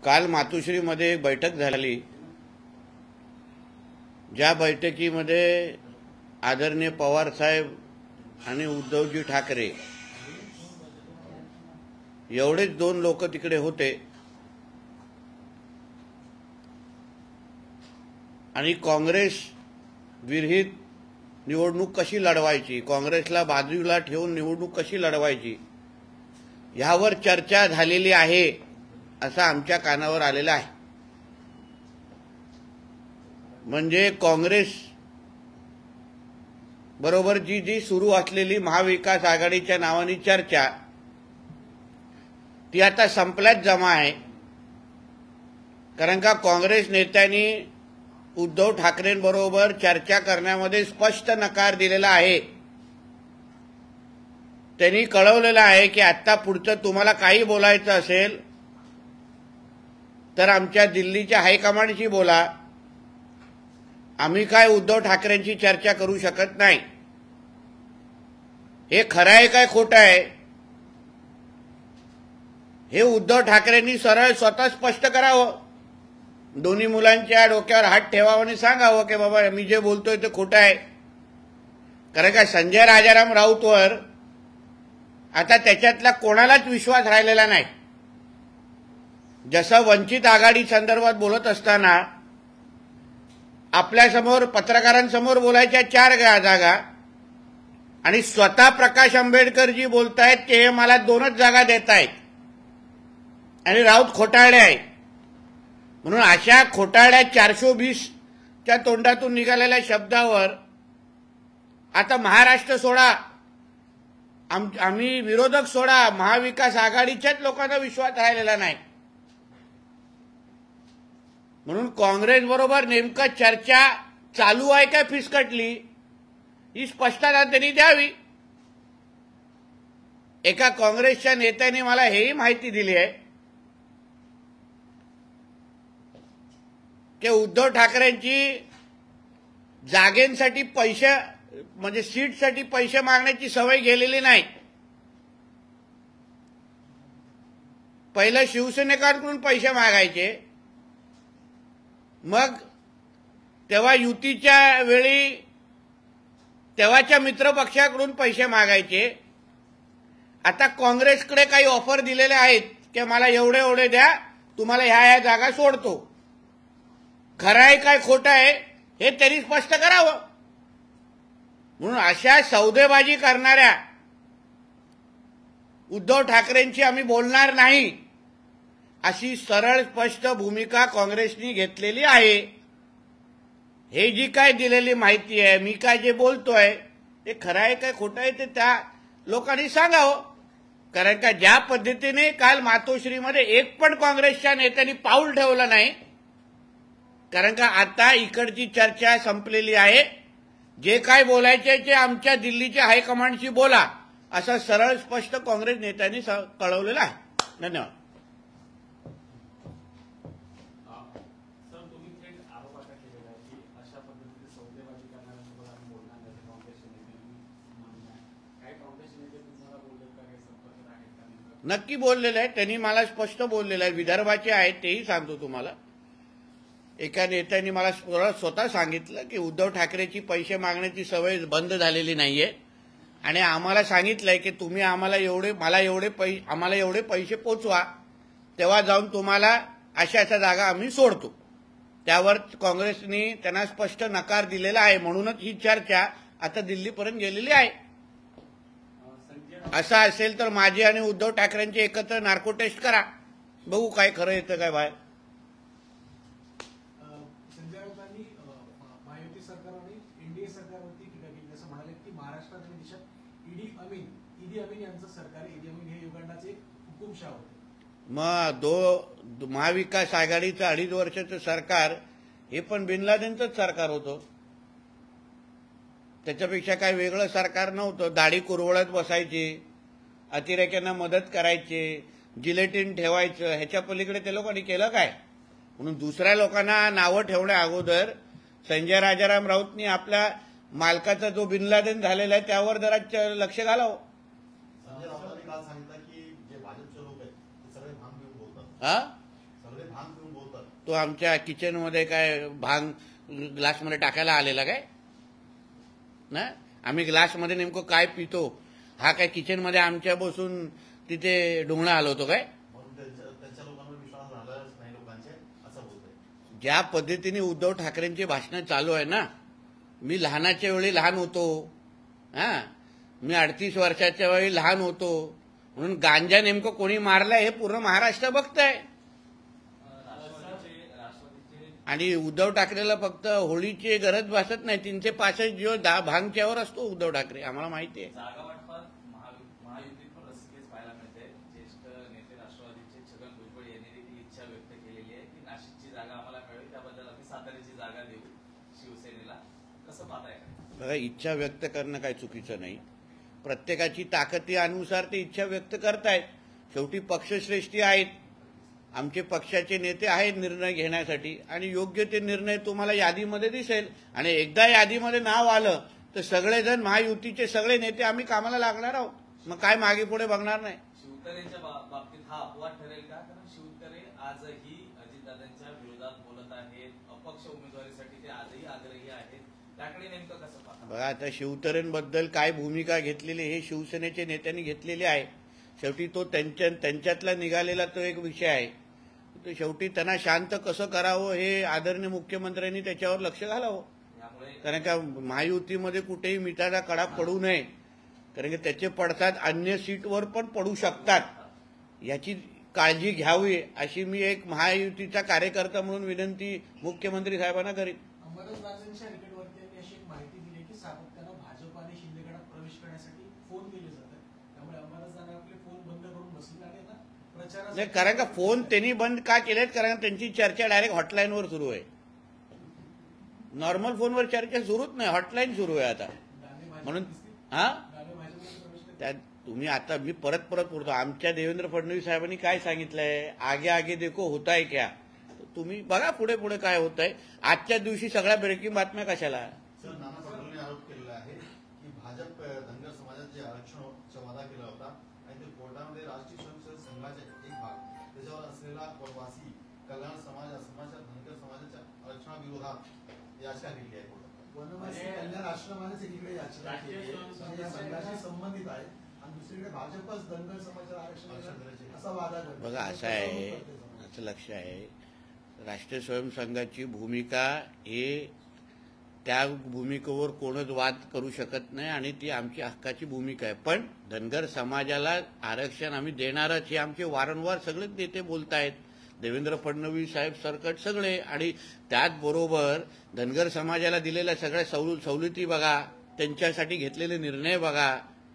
काल मातोश्रीमध्ये एक बैठक झाली, ज्या बैठकीमध्ये आदरणीय पवार साहेब आणि उद्धवजी ठाकरे एवढेच दोन लोक तिकडे होते आणि काँग्रेस विरहित निवडणूक कशी लढवायची, काँग्रेसला बाजूला ठेवून निवडणूक कशी लढवायची यावर चर्चा झालेली आहे असं आमच्या कानावर आलेलं आहे। म्हणजे काँग्रेस बरोबर जी सुरू असलेली महाविकास आघाडीच्या नावाने चर्चा ती आता संपल्यात जमा आहे। कारण का काँग्रेस नेत्यांनी उद्धव ठाकरेंबरोबर चर्चा करण्यामध्ये स्पष्ट नकार दिलेला आहे। त्यांनी कळवलेलं आहे की आता पुढचं तुम्हाला काही बोलायचं असेल तर आमच्या दिल्लीच्या हायकमांडशी बोला, आम्ही काय उद्धव ठाकरेंची चर्चा करू शकत नाही। हे खरं आहे काय खोटं आहे हे उद्धव ठाकरेंनी सरळ स्वतः स्पष्ट करावं। दोन्ही मुलांच्या डोक्यावर हात ठेवावं आणि सांगावं की बाबा मी जे बोलतोय ते खोटं आहे। कारण का संजय राजाराम राऊतवर आता त्याच्यातला कोणालाच विश्वास राहिलेला नाही। जसं वंचित आघाडी संदर्भात बोलत असताना आपल्यासमोर पत्रकारांसमोर बोलायच्या 4 जागा आणि स्वतः प्रकाश आंबेडकर जी बोलतायत ते मला 2च जागा देत आहेत आणि राऊत खोटारडे आहेत। म्हणून अशा खोटारड्या 420च्या तोंडातून निघालेल्या शब्दावर आता महाराष्ट्र सोडा, आम्ही विरोधक सोडा, महाविकास आघाडीच्याच लोकांना विश्वास राहिलेला नाही। म्हणून काँग्रेस बरोबर नेमकं चर्चा चालू आहे का फिसकटली ही स्पष्टता त्यांनी द्यावी। एका काँग्रेसच्या नेत्याने मला हेही माहिती दिली आहे की उद्धव ठाकरेंची जागेंसाठी पैसे म्हणजे सीटसाठी पैसे मागण्याची सवय गेलेली नाही। पहिलं शिवसेनेकडून पैसे मागायचे, मग तेव्हा युतीच्या वेळी तेव्हाच्या मित्रपक्षाकडून पैसे मागायचे। आता काँग्रेसकडे काही ऑफर दिलेले आहेत की मला एवढे एवढे द्या, तुम्हाला ह्या जागा सोडतो। खरं आहे काय खोटं आहे हे त्यांनी स्पष्ट करावं। म्हणून अशा सौदेबाजी करणाऱ्या उद्धव ठाकरेंची आम्ही बोलणार नाही अशी सरळ स्पष्ट भूमिका काँग्रेसने घेतलेली आहे। हे जी काय दिलेली माहिती आहे, मी काय जे बोलतोय ते खरं आहे काय खोटं आहे ते त्या लोकांनी सांगावं। कारण का ज्या पद्धतीने काल मातोश्रीमध्ये एक पण काँग्रेसच्या नेत्यांनी पाऊल ठेवलं नाही, कारण का आता इकडची चर्चा संपलेली आहे। जे काय बोलायचे ते आमच्या दिल्लीच्या हायकमांडशी बोला असं सरळ स्पष्ट काँग्रेस नेत्यांनी कळवलेलं आहे। धन्यवाद। नक्की बोललेलं आहे त्यांनी, मला स्पष्ट बोललेलं आहे। विदर्भाचे आहेत तेही सांगतो तुम्हाला। एका नेत्याने मला स्वतः सांगितलं की उद्धव ठाकरेची पैसे मागण्याची सवय बंद झालेली नाहीये आणि आम्हाला सांगितलंय की तुम्ही आम्हाला एवढे पैसे पोचवा, तेव्हा जाऊन तुम्हाला अशा जागा आम्ही सोडतो। त्यावर काँग्रेसने त्यांना स्पष्ट नकार दिलेला आहे। म्हणूनच ही चर्चा आता दिल्लीपर्यंत गेलेली आहे। असं असेल तर माझी आणि उद्धव ठाकरेंची एकत्र नार्को टेस्ट करा, बघू काय खरं येतं काय बाहेर। संजय राऊतांनी महायुती सरकार आणि एनडीए सरकारवरती टीका केली, असं म्हणाले की महाराष्ट्रात आणि देशात ईडी अमीन यांचं सरकार, ईडी अमीन हे युगांडाचे हुकुमशाह होते। मग महाविकास आघाडीचं 2.5 वर्षाचं सरकार हे पण बिन लादेनचंच सरकार होतं, त्याच्यापेक्षा काय वेगळं सरकार नव्हतं। दाढी कुरवळत बसायची, अतिरेक्यांना मदत करायची, जिलेटिन ठेवायचं, ह्याच्या पलीकडे ते लोकांनी केलं काय? म्हणून दुसऱ्या लोकांना नावं ठेवण्या अगोदर संजय राजाराम राऊतनी आपल्या मालकाचा जो बिन लादेन झालेला आहे त्यावर जरा लक्ष घालावं। संजय राऊतांनी काल सांगितलं की जे भाजपचे लोक आहेत ते सगळे भांग घेऊन बोलतात। हा सगळे भांग तो आमच्या किचनमध्ये काय भांग ग्लासमध्ये टाकायला आलेला काय ना? आम्ही ग्लासमध्ये नेमकं काय पितो हा काय किचनमध्ये आमच्या बसून तिथे ढोंगणा हलवतो काय? त्यांच्या लोकांवर विश्वास झालाच नाही लोकांचे असं बोलतोय. ज्या पद्धतीने उद्धव ठाकरेंची भाषणं चालू आहे ना, मी लहानाच्या वेळी लहान होतो, मी 38 वर्षाच्या वेळी लहान होतो, म्हणून गांजा नेमकं कोणी मारलाय हे पूर्ण महाराष्ट्र बघताय. आणि उद्धव ठाकरेला फक्त होळीची गरज भासत नाही, 365 दिवस भांगच्यावर असतो उद्धव ठाकरे, आम्हाला माहिती आहे. जागा वाटपात महायुतीत पण रस्सीखेच पाहायला मिळते. ज्येष्ठ नेते राष्ट्रवादीचे छगन भुजबळ यांनी देखील इच्छा व्यक्त केलेली आहे की नाशिकची जागा आम्हाला मिळेल, त्याबद्दल आम्ही साताऱ्याची जागा देऊ शिवसेनेला. कसं पाहताय? बघा, इच्छा व्यक्त करणं काही चुकीचं नाही. प्रत्येकाची ताकदीनुसार ते इच्छा व्यक्त करतायत. शेवटी पक्षश्रेष्ठी आहेत, आमचे पक्षाचे नेते आहेत निर्णय घेण्यासाठी, आणि योग्य ते निर्णय तुम्हाला यादीमध्ये दिसेल. आणि एकदा यादीमध्ये नाव आलं तर सगळेजण महायुतीचे सगळे नेते आम्ही कामाला लागणार आहोत. मग काय मागे पुढे बघणार नाही. शिवतरेंच्या बाबतीत हा अपवाद ठरेल का? कारण शिवतरे आजही अजितदादांच्या विरोधात बोलत आहेत, अपक्ष उमेदवारीसाठी ते आजही आग्रही आहेत. त्याकडे नेमकं कसं पाहता? बघा, आता शिवतरेंबद्दल काय भूमिका घेतलेली हे शिवसेनेच्या नेत्यांनी घेतलेली आहे. शेवटी तो त्यांच्यातला निघालेला तो एक विषय आहे. तो शेवटी त्यांना शांत कसं करावं हे आदरणीय मुख्यमंत्र्यांनी त्याच्यावर लक्ष घालावं. कारण का महायुतीमध्ये कुठेही मिठाचा कडा पडू नये, कारण की त्याचे पडसाद अन्य सीटवर पण पडू शकतात, याची काळजी घ्यावी अशी मी एक महायुतीचा कार्यकर्ता म्हणून विनंती मुख्यमंत्री साहेबांना करीन. अंबादासदादांच्या रिकेटवरती त्यांनी अशी एक माहिती दिली की सातत्यानं भाजप आणि शिंदे गटात प्रवेश करण्यासाठी फोन केले जातात, त्यामुळे अंबादासदादा आपले फोन बंद करून बसले आणि ना प्रचारासाठी नाही, कारण का फोन त्यांनी बंद का केलेत? कारण त्यांची चर्चा डायरेक्ट हॉटलाईनवर सुरू आहे. नॉर्मल फोनवर चर्चा सुरूच नाही, हॉटलाईन सुरू आहे आता. म्हणून त्यात तुम्ही आता मी परत बोलतो, आमच्या देवेंद्र फडणवीस साहेबांनी काय सांगितलंय, आगे आगे देखो होता है क्या. तुम्ही बघा पुढे पुढे काय होत आहे. आजच्या दिवशी सगळ्या ब्रेकिंग बातम्या कशाला? सर, नाना पटोलेंनी आरोप केलेला आहे की भाजप धनगर समाजात जे आरक्षणाचा वादा केला होता आणि ते कोर्टामध्ये राष्ट्रीय स्वयंसेवक संघाचे एक भाग त्याच्यावर असलेला वनवासी कल्याण समाज असमाच्या धनगर समाजाच्या आरक्षणाविरोधात याचिका केली आहे कोर्टात. वनवासी कल्याण आश्रमानेच एकीकडे याचिका केली आहे, म्हणजे या संघाशी संबंधित आहे, आणि दुसरीकडे भाजपच धनगर समाजाला आरक्षण असा वादा करतो. बघा, असं आहे, असं लक्ष आहे, राष्ट्रीय स्वयंसंघाची भूमिका हे त्या भूमिकेवर कोणच वाद करू शकत नाही, आणि ती आमची हक्काची भूमिका आहे. पण धनगर समाजाला आरक्षण आम्ही देणारच हे आमचे वारंवार सगळेच नेते बोलतायत, देवेंद्र फडणवीस साहेब सरकट सगळे. आणि त्याचबरोबर धनगर समाजाला दिलेल्या सगळ्या सवलती बघा, त्यांच्यासाठी घेतलेले निर्णय बघा.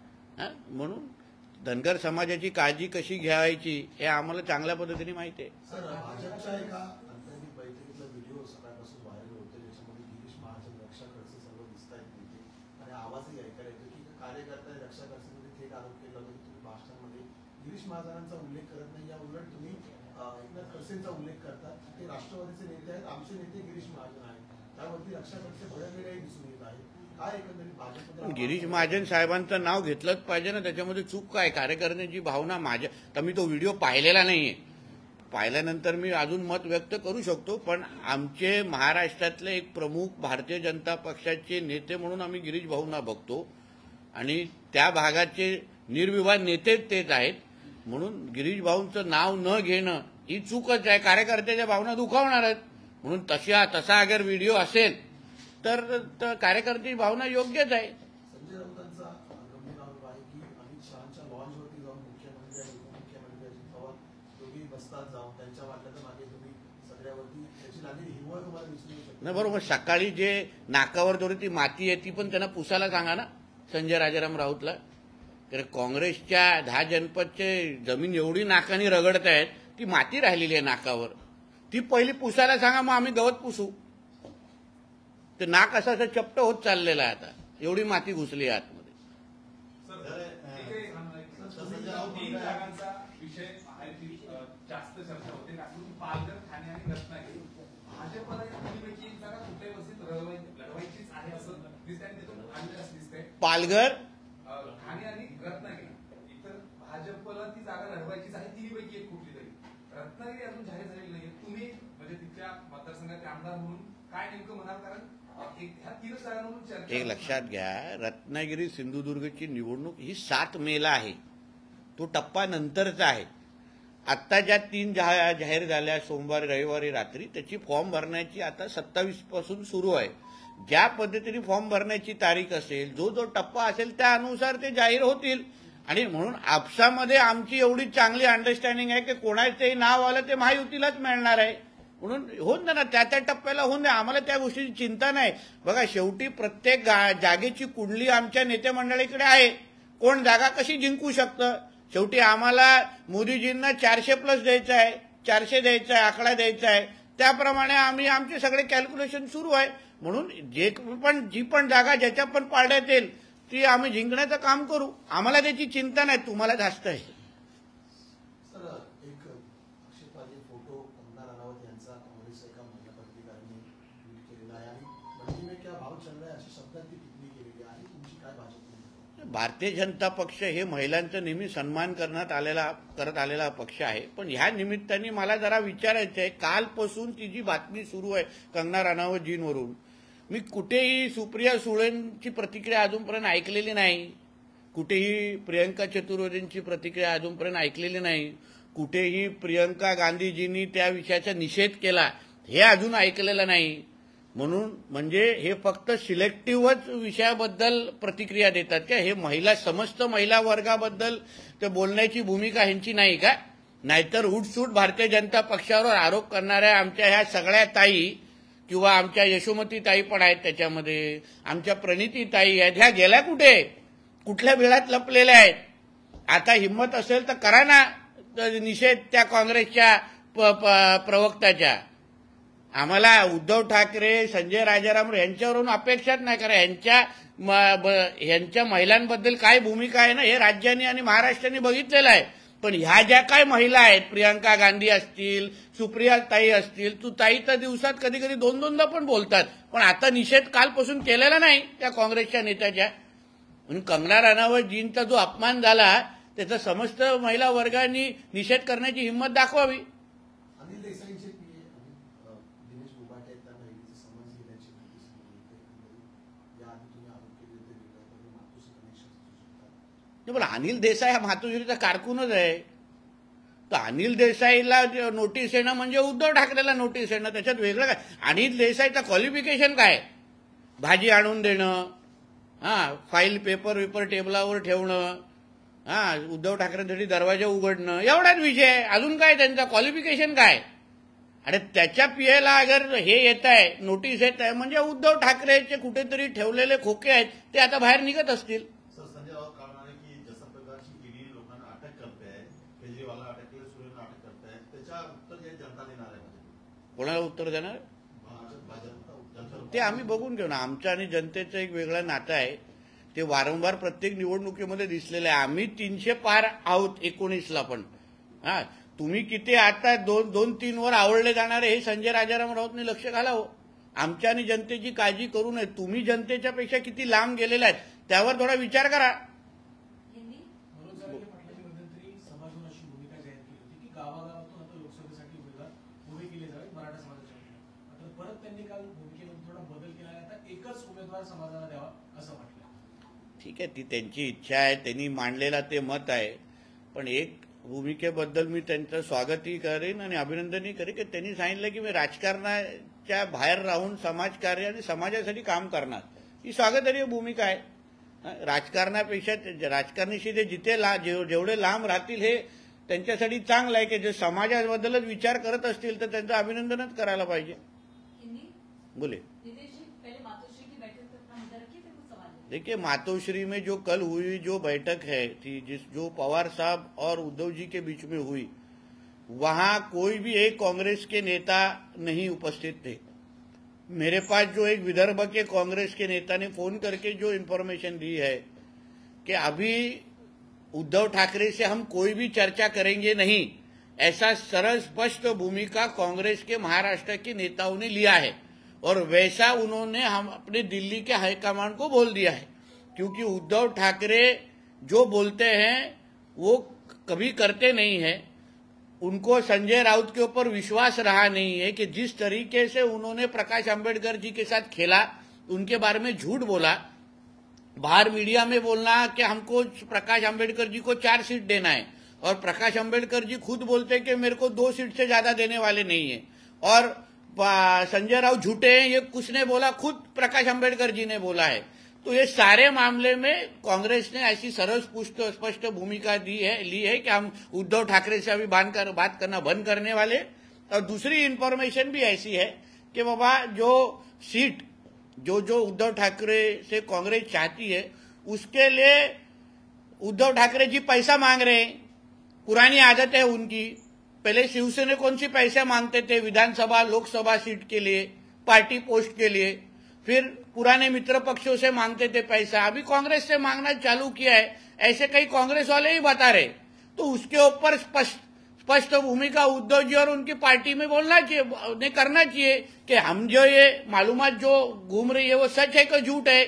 म्हणून धनगर समाजाची काळजी कशी घ्यायची हे आम्हाला चांगल्या पद्धतीने माहिती आहे. सर, भाजपच्या एका अंतर्गत बैठकीतला व्हिडिओ सकाळपासून व्हायरल होतोय, ज्याच्यामध्ये गिरीश महाजन, रक्षा खडसे सर्व दिसत आहेत तिथे, आणि आवाजही ऐकायला येतो की कार्यकर्ता रक्षा खडसेमध्ये थेट आरोप केला होता की तुम्ही भाषणामध्ये गिरीश महाजनांचा उल्लेख करत नाही, या उलट तुम्ही एकनाथ खडसेंचा उल्लेख करता. ते राष्ट्रवादीचे नेते आहेत, आमचे नेते गिरीश महाजन आहेत, त्यावरती रक्षा खडसे भडकलेलेही दिसून येत आहे. काय एकंदरीत भाजप गिरीश महाजन साहेबांचं नाव घेतलंच पाहिजे ना, त्याच्यामध्ये चूक काय? कार्यकर्त्यांची भावना माझ्या, तर मी तो व्हिडिओ पाहिलेला नाहीये, पाहिल्यानंतर मी अजून मत व्यक्त करू शकतो. पण आमचे महाराष्ट्रातले एक प्रमुख भारतीय जनता पक्षाचे नेते म्हणून आम्ही गिरीश भाऊंना बघतो, आणि त्या भागाचे निर्विवाद नेतेच तेच आहेत. म्हणून गिरीश भाऊंचं नाव न घेणं ही चूकच आहे, कार्यकर्त्याच्या भावना दुखावणार आहेत. म्हणून तसा अगर व्हिडिओ असेल तर कार्यकर्त्याची भावना योग्यच आहे. संजय राऊतांचा गंभीर आरोप आहे की अमित शहाच्या लॉन्चवरती जाऊन मुख्यमंत्री आणि उपमुख्यमंत्री अजित पवार दोघी बसतात, जाऊन त्यांच्या वाटल्याच्या मागे तुम्ही सगळ्यावरती त्याची लागलेली हिरवळ तुम्हाला दिसून येऊ शकते. नाही, बरोबर. सकाळी जे नाकावर थोडी ती माती आहे ती पण त्यांना पुसायला सांगा ना संजय राजाराम राऊतला. कारण काँग्रेसच्या 10 जनपदचे जमीन एवढी नाकाने रगडत आहेत, ती माती राहिलेली आहे नाकावर, ती पहिली पुसायला सांगा, मग आम्ही गवत पुसू. ते नाक असं चपट होत चाललेलं आहे आता, एवढी माती घुसली आहे आतमध्ये. तीन जागांचा विषय जास्त चर्चा होते, पालघर, ठाणे आणि रत्नागिरी. भाजपला पैकी एक जागा कुठल्याही वस्तीत लढवायचीच आहे असं दिसतंय, आणि तिथून आणलं असं दिसतंय. पालघर, ठाणे आणि रत्नागिरी, इतर भाजपला ती जागा लढवायचीच आहे, तिन्हीपैकी एक कुठली तरी. रत्नागिरी अजून जाहीर झालेली नाहीये. तुम्ही म्हणजे तिथल्या मतदारसंघाचे आमदार म्हणून काय नेमकं म्हणाल? कारण ह्या 3 जागांवरून चर्चा एक लक्षात घ्या, रत्नागिरी सिंधुदुर्गची निवडणूक ही 7 मेला आहे. तो टप्पा नंतरचा आहे. आत्ता ज्या 3 जाहीर झाल्या सोमवारी रविवारी रात्री, त्याची फॉर्म भरण्याची आता 27 पासून सुरू आहे. ज्या पद्धतीने फॉर्म भरण्याची तारीख असेल, जो जो टप्पा असेल त्यानुसार ते जाहीर होतील. आणि म्हणून आपसामध्ये आमची एवढी चांगली अंडरस्टँडिंग आहे की कोणाचंही नाव आलं ते महायुतीलाच मिळणार आहे. म्हणून होऊन द्या ना, त्या त्या टप्प्याला होऊन द्या. आम्हाला त्या गोष्टीची चिंता नाही. बघा, शेवटी प्रत्येक जागेची कुंडली आमच्या नेते मंडळीकडे आहे. कोण जागा कशी जिंकू शकतं. शेवटी आम्हाला मोदीजींना 400+ द्यायचं आहे, 400 द्यायचा आहे, आकडा द्यायचा आहे. त्याप्रमाणे आम्ही आमचे सगळे कॅल्क्युलेशन सुरू आहे. म्हणून जी पण जागा ज्याच्या पण पारड्यात येईल ती आम्ही जिंकण्याचं काम करू. आम्हाला त्याची चिंता नाही, तुम्हाला जास्त आहे. सर, एक आक्षेपार्ह फोटो कंगना राणावत यांचा काँग्रेस एका महिला पत्रकारांनी ट्विट केलेला आहे आणि मंडी में क्या भाव चल रहा है अशा शब्दात ती टिप्पणी केलेली आहे. तुमची काय भाजप? भारतीय जनता पक्ष हे महिलांचा नेहमी सन्मान करत आलेला पक्ष आहे. पण ह्या निमित्ताने मला जरा विचारायचं आहे, कालपासून ती जी बातमी सुरू आहे कंगना राणावतजींवरून, मी कुठेही सुप्रिया सुळेंची प्रतिक्रिया अजूनपर्यंत ऐकलेली नाही. कुठेही प्रियंका चतुर्वेदींची प्रतिक्रिया अजूनपर्यंत ऐकलेली नाही. कुठेही प्रियंका गांधीजींनी त्या विषयाचा निषेध केला हे अजून ऐकलेलं नाही. म्हणून म्हणजे हे फक्त सिलेक्टिव्हच विषयाबद्दल प्रतिक्रिया देतात का? हे महिला समस्त महिला वर्गाबद्दल ते बोलण्याची भूमिका ह्यांची नाही का? नाहीतर उठसूट भारतीय जनता पक्षावर आरोप करणाऱ्या आमच्या ह्या सगळ्या ताई किंवा आमच्या यशोमती ताई पण आहेत, त्याच्यामध्ये आमच्या प्रणिती ताई आहेत, ह्या गेल्या कुठे? कुठल्या बिळात लपलेल्या आहेत? आता हिंमत असेल तर करा ना निषेध त्या काँग्रेसच्या प्रवक्त्याच्या. आम्हाला उद्धव ठाकरे, संजय राजाराम यांच्यावरून अपेक्षाच नाही करा. ह्यांच्या महिलांबद्दल काय भूमिका आहे ना, हे राज्याने आणि महाराष्ट्राने बघितलेलं आहे. पण ह्या ज्या काय महिला आहेत, प्रियंका गांधी असतील, सुप्रिया ताई असतील, तू ताई तर दिवसात कधी कधी 2-2दा पण बोलतात. पण आता निषेध कालपासून केलेला नाही त्या काँग्रेसच्या नेत्याच्या. म्हणून कंगना राणावतजींचा जो अपमान झाला त्याचा समस्त महिला वर्गाने निषेध करण्याची हिंमत दाखवावी. अनिल देसाईंचे पीए दिनेश बुबाटे आहेत, त्यांना ईडीचा समन्स घेण्याची नोटीस मिळाली. याआधी तुम्ही आरोप केले होते वेगळ्या मातोश्री कनेक्शन असू शकतात. पण अनिल देसाई हा मातोश्रीचा कारकूनच आहे. तर अनिल देसाईला नोटीस येणं म्हणजे उद्धव ठाकरेला नोटीस येणं, त्याच्यात वेगळं काय? अनिल देसाईचं क्वालिफिकेशन काय? भाजी आणून देणं, फाईल पेपर टेबलावर ठेवणं, उद्धव ठाकरेंसाठी दरवाजा उघडणं, एवढाच विषय. अजून काय त्यांचा क्वालिफिकेशन काय? आणि त्याच्या पीएला अगर हे येत आहे, नोटीस येत आहे, म्हणजे उद्धव ठाकरेचे कुठेतरी ठेवलेले खोके आहेत ते आता बाहेर निघत असतील. सर, संजय राऊत काय म्हणाले की जसं प्रकारची ईडी लोकांना अटक करते आहे, केजरीवालला अटक केलं, सुरेंद्र अटक करत आहे, त्याच्या उत्तर हे जनता देणार आहे. कोणाला उत्तर देणार? ते आम्ही बघून घेऊ ना. आमचं आणि जनतेचं एक वेगळं नातं आहे. ते वारंवार प्रत्येक निवडणुकीमध्ये दिसलेलं आहे. आम्ही 300 पार आहोत 19ला पण. तुम्ही किती आता 2-3 वर आवडले जाणारे हे संजय राजाराम राऊतने लक्ष घालावं. आमच्या आणि जनतेची काळजी करू नये. तुम्ही जनतेच्या पेक्षा किती लांब गेलेला आहेत त्यावर थोडा विचार करा. मनोज जरांगे पाटलांनी मध्यंतरी समाजातून अशी भूमिका जाहीर केली होती की गावागावातून आता लोकसभेसाठी उमेदवार उभे केले जावेत मराठा समाजाच्या. मात्र परत त्यांनी काल भूमिकेमध्ये थोडा बदल केला आहे. आता एकच उमेदवार समाजाला द्यावा असं म्हटलं. ठीक आहे, ती त्यांची इच्छा आहे, त्यांनी मांडलेला ते मत आहे. पण एक भूमिकेबद्दल मी त्यांचं स्वागतही करेन आणि अभिनंदनही करेन की त्यांनी सांगितलं की मी राजकारणाच्या बाहेर राहून समाजकार्य आणि समाजासाठी काम करणार. ही स्वागतार्ह भूमिका आहे. राजकारणापेक्षा राजकारणाशी ते जेवढे लांब राहतील हे त्यांच्यासाठी चांगलं आहे. की जे समाजाबद्दलच विचार करत असतील तर त्यांचं अभिनंदनच करायला पाहिजे. बोले. देखिए, मातोश्री में जो कल हुई जो बैठक है जो पवार साहब और उद्धव जी के बीच में हुई, वहां कोई भी एक कांग्रेस के नेता नहीं उपस्थित थे. मेरे पास जो एक विदर्भ के कांग्रेस के नेता ने फोन करके जो इन्फॉर्मेशन दी है कि अभी उद्धव ठाकरे से हम कोई भी चर्चा करेंगे नहीं, ऐसा सरल स्पष्ट भूमिका कांग्रेस के महाराष्ट्र के नेताओं ने लिया है. और वैसा उन्होंने हम अपने दिल्ली के हाईकमान को बोल दिया है. क्योंकि उद्धव ठाकरे जो बोलते हैं वो कभी करते नहीं है. उनको संजय राउत के ऊपर विश्वास रहा नहीं है कि जिस तरीके से उन्होंने प्रकाश अंबेडकर जी के साथ खेला, उनके बारे में झूठ बोला, बाहर मीडिया में बोलना कि हमको प्रकाश अंबेडकर जी को 4 सीट देना है, और प्रकाश अंबेडकर जी खुद बोलते कि मेरे को 2 सीट से ज्यादा देने वाले नहीं है, और संजय राउत झूठे हैं, ये किसने बोला? खुद प्रकाश अंबेडकर जी ने बोला है। तो ये सारे मामले में कांग्रेस ने ऐसी सरल स्पष्ट भूमिका ली है कि हम उद्धव ठाकरे से अभी बात करना बंद करने वाले। और दूसरी इंफॉर्मेशन भी ऐसी है कि बाबा जो सीट जो उद्धव ठाकरे से कांग्रेस चाहती है, उसके लिए उद्धव ठाकरे जी पैसा मांग रहे हैं। पुरानी आदत है उनकी, पहले शिवसेना कौन सी पैसे मांगते थे विधानसभा लोकसभा सीट के लिए, पार्टी पोस्ट के लिए, फिर पुराने मित्र पक्षों से मांगते थे पैसा, अभी कांग्रेस से मांगना चालू किया है, ऐसे कई कांग्रेस वाले ही बता रहे। तो उसके ऊपर स्पष्ट भूमिका उद्धव जी और उनकी पार्टी में बोलना चाहिए, करना चाहिए कि हम जो ये मालूमात जो घूम रही है वो सच है कि झूठ है।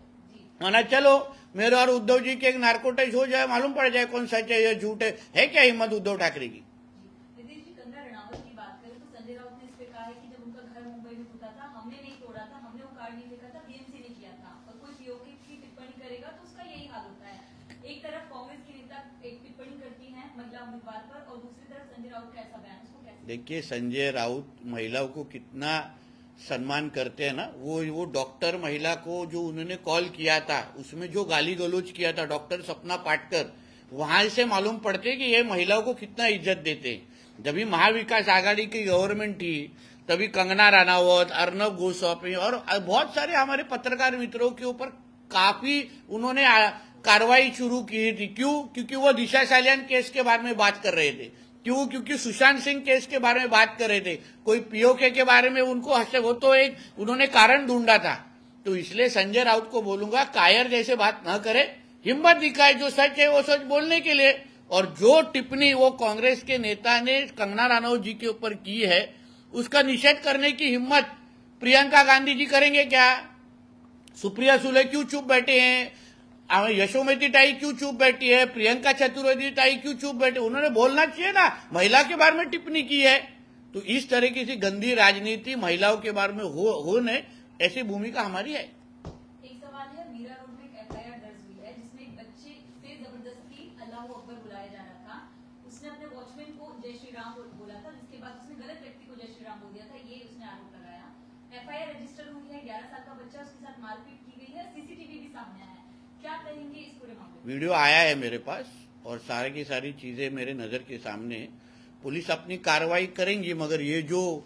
ना चलो मेरे और उद्धव जी के एक नार्को टेस्ट हो जाए, मालूम पड़ जाए कौन सच है या झूठ है क्या हिम्मत उद्धव ठाकरे की। नितीश जी, कंगना रणावत की बात करें तो संजय राउत ने इस पे कहा है कि जब उनका घर मुंबई में टूटा था, हमने नहीं तोड़ा था, हमने वो कार्ड नहीं फेंका था, बीएमसी ने किया था, और कोई पीओके की टिप्पणी करेगा तो उसका यही हाल होता है। एक तरफ कांग्रेस की नेता एक टिप्पणी करती है महिला उम्मीदवार पर, और दूसरी तरफ संजय राउत का ऐसा बयान, उसको कैसे? देखिए, संजय राउत महिलाओं को कितना सम्मान करते हैं ना। वो डॉक्टर महिला को जो उन्होंने कॉल किया था, उसमें जो गाली गलौज किया था डॉक्टर सपना पाटकर, वहां से मालूम पड़ते कि ये महिलाओं को कितना इज्जत देते हैं। जब भी महाविकास आघाड़ी की गवर्नमेंट थी, तभी कंगना रनावत, अर्नब गोस्वामी और बहुत सारे हमारे पत्रकार मित्रों के ऊपर काफी उन्होंने कार्रवाई शुरू की थी। क्यों? क्योंकि वो दिशा सालियान केस के बारे में बात कर रहे थे। क्यों? क्योंकि सुशांत सिंह केस के बारे में बात कर रहे थे। कोई पीओके के बारे में उनको वो तो एक उन्होंने कारण ढूंढा था। तो इसलिए संजय राउत को बोलूंगा, कायर जैसे बात न करे, हिम्मत दिखाए जो सच है वो सच बोलने के लिए। और जो टिप्पणी वो कांग्रेस के नेता ने कंगना रनावत जी के ऊपर की है, उसका निषेध करने की हिम्मत प्रियंका गांधी जी करेंगे क्या? सुप्रिया सुले क्यों चुप बैठे हैं? यशोमती ताई क्यों चुप बैठी है? प्रियंका चतुर्वेदी ताई क्यों चुप बैठे? उन्होंने बोलना चाहिए ना, महिला के बारे में टिप्पणी की है। तो इस तरह की सी गंदी राजनीति महिलाओं के बारे में होने, ऐसी भूमिका हमारी है। एक सवाल है, मीरा रोड में एक एफआईआर दर्ज हुई है जिसमें एक बच्चे से जबरदस्ती अल्लाह अकबर बुलाया जा रहा था। उसने अपने वॉचमैन को जय श्री राम बोला था, जिसके बाद उसने गलत व्यक्ति को जय श्री राम बोल दिया था, ये उसने आरोप लगाया। एफआईआर रजिस्टर हुई है, 11 साल का बच्चा, उसके साथ मारपीट की गई है, सीसीटीवी भी सामने आया है। क्या कहेंगे इस पूरे मामले में? वीडियो आया है मेरे पास और सारी की सारी चीजें मेरे नजर के सामने है। पुलिस अपनी कार्रवाई करेंगी, मगर ये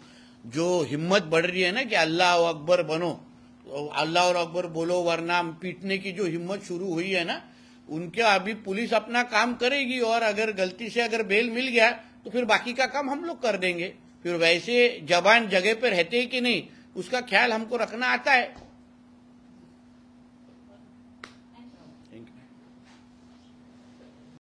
जो हिम्मत बढ़ रही है ना कि अल्लाह अकबर बनो, अल्लाह और अकबर बोलो वरना पीटने की जो हिम्मत शुरू हुई है ना, उनके अभी पुलिस अपना काम करेगी। और अगर गलती से अगर बेल मिल गया तो फिर बाकी का काम हम लोग कर देंगे। फिर वैसे जवान जगह पे रहते ही कि नहीं, उसका ख्याल हमको रखना आता है।